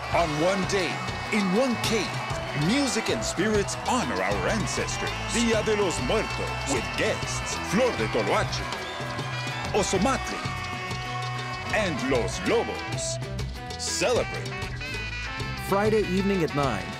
On one day, in one cave, music and spirits honor our ancestors. Dia de los Muertos with guests Flor de Toloache, Ozomatli, and Los Lobos. Celebrate. Friday evening at 9.